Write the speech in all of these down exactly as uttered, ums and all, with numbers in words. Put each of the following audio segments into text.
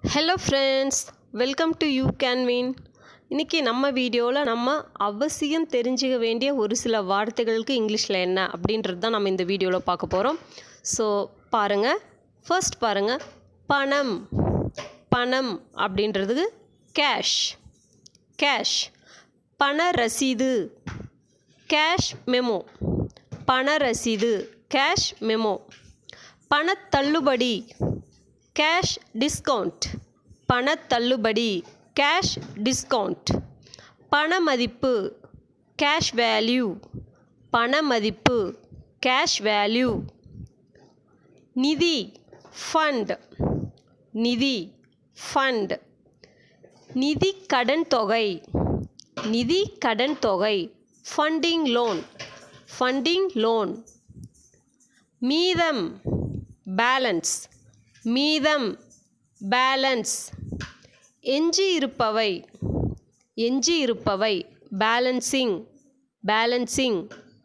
Hello friends, welcome to You Can Win. இன்னைக்கு நம்ம வீடியோவில் நம்ம அவசியம் தெரிஞ்சுக்க வேண்டிய ஒரு சில வார்த்தைகளுக்கு இங்கிலீஷில் என்ன அப்படின்றது தான் நம்ம இந்த வீடியோவில் பார்க்க போகிறோம். ஸோ பாருங்கள், ஃபர்ஸ்ட் பாருங்கள், பணம். பணம் அப்படின்றதுக்கு கேஷ். கேஷ். பண ரசீது, கேஷ் மெமோ. பண ரசீது, கேஷ் மெமோ. பணத்தள்ளுபடி, கேஷ் டிஸ்கவுண்ட். பணத்தள்ளுபடி, கேஷ் டிஸ்கவுண்ட். பணமதிப்பு, கேஷ் வேல்யூ. பணமதிப்பு, கேஷ் வேல்யூ. நிதி, ஃபண்ட். நிதி, ஃபண்ட். நிதி கடன் தொகை. நிதி கடன் தொகை, ஃபண்டிங் லோன். Funding loan. மீதம், பேலன்ஸ். மீதம், பேலன்ஸ். எஞ்சி இருப்பவை. எஞ்சி இருப்பவை, பேலன்சிங். பேலன்சிங்.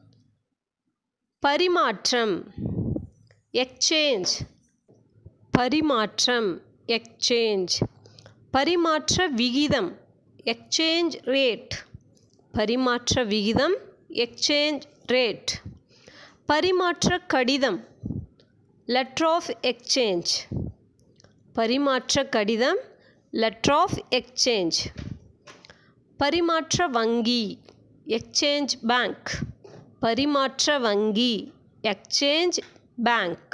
பரிமாற்றம், எக்ஸ்சேஞ்ச். பரிமாற்றம், எக்ஸ்சேஞ்ச். பரிமாற்ற விகிதம், எக்ஸ்சேஞ்ச் ரேட். பரிமாற்ற விகிதம், எக்ஸ்சேஞ்ச் ரேட். பரிமாற்ற கடிதம், லெட்டர் ஆஃப் எக்ஸ்சேஞ்ச். பரிமாற்ற கடிதம், லெட்டர் ஆஃப் எக்ஸ்சேஞ்ச். பரிமாற்ற வங்கி, எக்ஸ்சேஞ்ச் பேங்க். பரிமாற்ற வங்கி, எக்ஸ்சேஞ்ச் பேங்க்.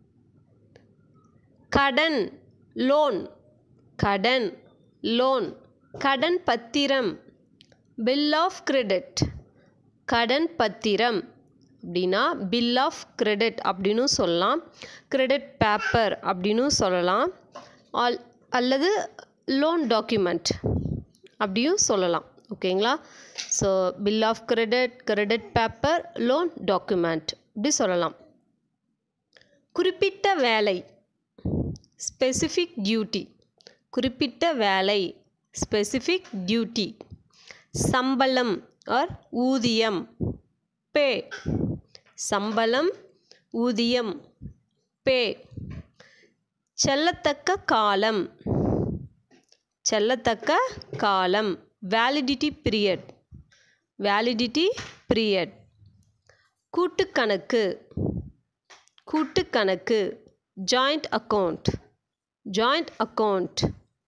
கடன், லோன். கடன், லோன். கடன் பத்திரம், பில் ஆஃப் கிரெடிட். கடன் பத்திரம் அப்படின்னா பில் ஆஃப் கிரெடிட் அப்படின்னு சொல்லலாம். கிரெடிட் பேப்பர் அப்படின்னு சொல்லலாம். ஆல் அல்லது லோன் டாக்குமெண்ட் அப்படியும் சொல்லலாம். ஓகேங்களா? So bill of credit, credit paper, loan document இப்படி சொல்லலாம். குறிப்பிட்ட வேலை, ஸ்பெசிஃபிக் டியூட்டி. குறிப்பிட்ட வேலை, ஸ்பெசிஃபிக் டியூட்டி. சம்பளம் ஆர் ஊதியம், பே. சம்பளம், ஊதியம், பே. செல்லத்தக்க காலம். செல்லத்தக்க காலம், வேலிடிட்டி பீரியட். Validity period. கூட்டுக்கணக்கு. கூட்டுக்கணக்கு, ஜாயிண்ட் அக்கவுண்ட். Joint account.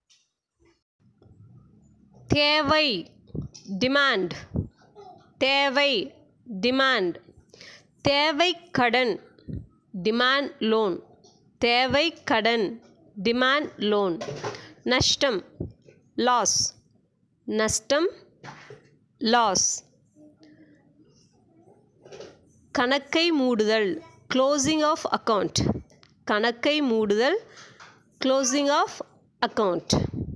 தேவை, டிமாண்ட். தேவை, டிமாண்ட். தேவை கடன், டிமாண்ட் லோன். தேவை கடன், டிமாண்ட் லோன். நஷ்டம், லாஸ். நஷ்டம், லாஸ். கணக்கை மூடுதல், க்ளோசிங் ஆஃப் அக்கவுண்ட். கணக்கை மூடுதல், closing of account.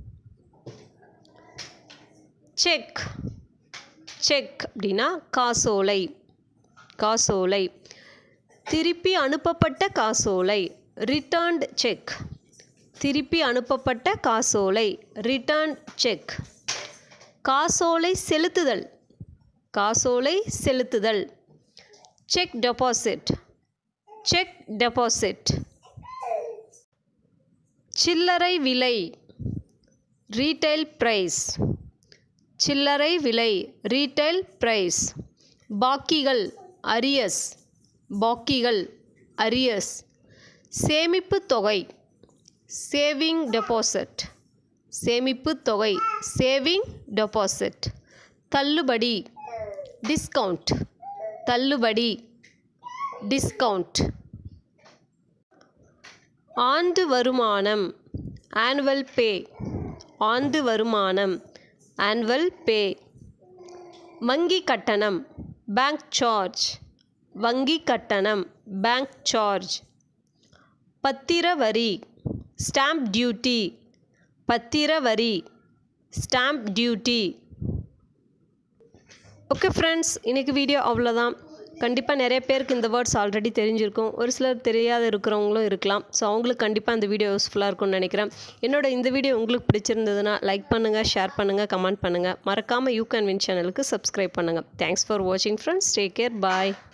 Cheque. Cheque அப்படின்னா காசோலை. காசோலை. திருப்பி அனுப்பப்பட்ட காசோலை, ரிட்டர்ன்ட் செக். திருப்பி அனுப்பப்பட்ட காசோலை, ரிட்டர்ன்ட் செக். காசோலை செலுத்துதல். காசோலை செலுத்துதல். Cheque deposit. Cheque deposit. சில்லறை விலை, ரீட்டைல் பிரைஸ். சில்லறை விலை, ரீட்டைல் பிரைஸ். பாக்கிகள், அரியஸ். பாக்கிகள், அரியஸ். சேமிப்பு தொகை, சேவிங் டெபாசிட். சேமிப்பு தொகை, சேவிங் டெபாசிட். தள்ளுபடி, டிஸ்கவுண்ட். தள்ளுபடி, டிஸ்கவுண்ட். ஆண்டு வருமானம், ஆனுவல் பே. ஆண்டு வருமானம், ஆனுவல் பே. வங்கி கட்டணம், பேங்க் சார்ஜ். வங்கி கட்டணம், பேங்க் சார்ஜ். பத்திர வரி, ஸ்டாம்ப் டியூட்டி. பத்திர வரி, ஸ்டாம்ப் டியூட்டி. ஓகே ஃப்ரெண்ட்ஸ், இன்றைக்கி வீடியோ அவ்வளோதான். கண்டிப்பாக நிறைய பேருக்கு இந்த வேர்ட்ஸ் ஆல்ரெடி தெரிஞ்சிருக்கும். ஒரு சிலர் தெரியாத இருக்கிறவங்களும் இருக்கலாம். ஸோ அவங்களுக்கு கண்டிப்பாக இந்த வீடியோ யூஸ்ஃபுல்லாக இருக்கும்னு நினைக்கிறேன். என்னோட இந்த வீடியோ உங்களுக்கு பிடிச்சிருந்ததுன்னா லைக் பண்ணுங்கள், ஷேர் பண்ணுங்கள், கமெண்ட் பண்ணுங்கள். மறக்காமல் யூ கேன் வின் சேனலுக்கு சப்ஸ்கிரைப் பண்ணுங்கள். தேங்க்ஸ் ஃபார் வாட்சிங் ஃப்ரெண்ட்ஸ். Take care. பாய்.